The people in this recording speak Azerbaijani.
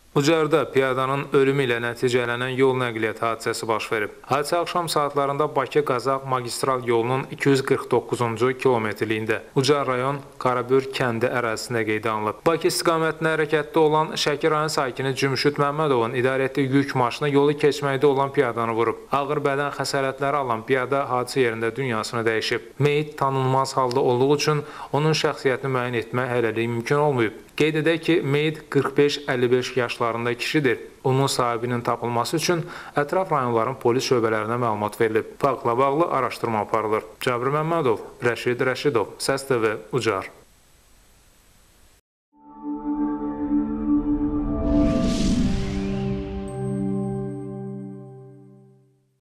Ucarda piyadanın ölümü ilə nəticələnən yol nəqliyyat hadisəsi baş verib. Hadisə axşam saatlarında Bakı-Qazax magistral yolunun 249-cu kilometrliyində Ucar rayon Qarabür kəndi ərazisində qeydə alınıb. Bakı istiqamətində hərəkətdə olan Şəki rayon sakini Cümşüd Məmmədovun idarə etdiyi yük maşını yolu keçməkdə olan piyadanı vurub. Ağır bədən xəsarətləri alan piyada hadisə yerində dünyasını dəyişib. Meyit tanınmaz halda olduğu üçün onun şəxsiyyətini müəyyən etmək hələlik mümkün olmayıb. Qeyd edək ki, meyit 45-55 yaşlarında kişidir. Onun sahibinin tapılması üçün ətraf rayonların polis şöbələrinə məlumat verilib. Faktla bağlı araşdırma aparılır. Cabir Məmmədov, Rəşid Rəşidov, Səs TV, Ucar.